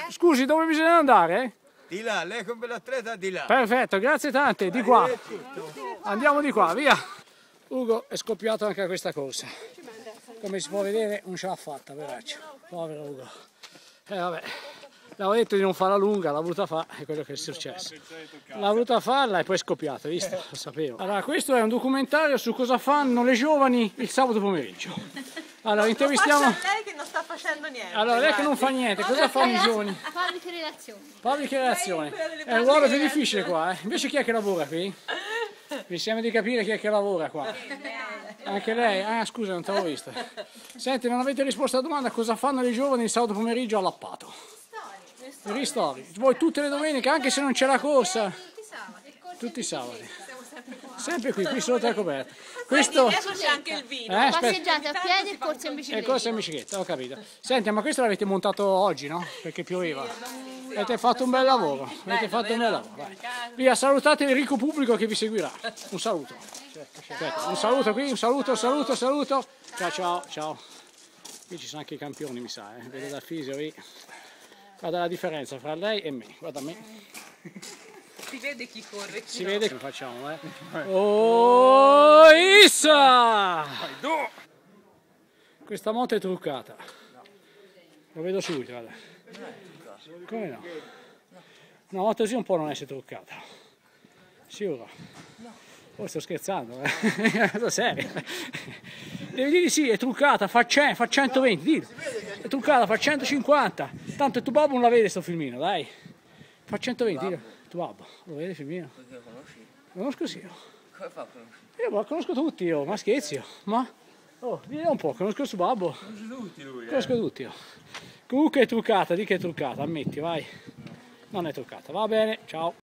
Scusi, dove bisogna andare? Di là, lei con quell'atleta di là. Perfetto, grazie tante, di qua. Andiamo di qua, via. Ugo è scoppiato anche a questa corsa. Come si può vedere non ce l'ha fatta, veraccio. Povero Ugo. Vabbè, l'avevo detto di non farla lunga, l'ha voluta fare, è quello che è successo. L'ha voluta farla e poi è scoppiato, visto? Lo sapevo. Allora, questo è un documentario su cosa fanno le giovani il sabato pomeriggio. Allora, intervistiamo... lei che non sta facendo niente. Allora, lei che non fa niente, cosa fanno i giovani? Pubbliche relazioni. Pubbliche relazioni. È un ruolo più difficile qua, Invece chi è che lavora qui? Mi sembra di capire chi è che lavora qua. Anche lei? Ah, scusa, non te l'ho vista. Senti, non avete risposto alla domanda cosa fanno le giovani il sabato pomeriggio all'Appato? Ristori. Voi tutte le domeniche, anche se non c'è la corsa. Tutti i sabati. Sempre qui sotto la coperta. Questo... Adesso c'è anche il vino. Passeggiate a piedi e corse in bicicletta. E corsa in bicicletta, ho capito. Senti, ma questo l'avete montato oggi, no? Perché pioveva. Avete fatto un bel lavoro. Avete fatto un bel lavoro. Vai. Via, salutate il ricco pubblico che vi seguirà. Un saluto. Aspetta, un saluto qui, un saluto. Ciao. Qui ci sono anche i campioni, mi sa, Vedo dal fisio lì. Guarda la differenza fra lei e me. Guarda me. Si vede chi corre, chi Si vede che facciamo, Oh, Issa! Questa moto è truccata. Lo vedo subito, guarda. Come no? Una moto così un po' non esce truccata. Sicuro? Oh, sto scherzando, Cosa serio? Devi dire sì, è truccata, fa 120, dillo. È truccata, fa 150. Tanto tuo babbo non la vede sto filmino, dai. Fa 120, dillo. Tuo babbo, lo vede il filmino? Perché lo conosci? Lo conosco sì io. Come fa a conoscere? Io lo conosco tutti io, ma scherzi io. Ma? Oh, vieni un po', conosco il suo babbo. Conosci tutti lui, Conosco tutti io. Comunque è truccata, di che è truccata, ammetti, vai. Non è truccata, va bene, ciao.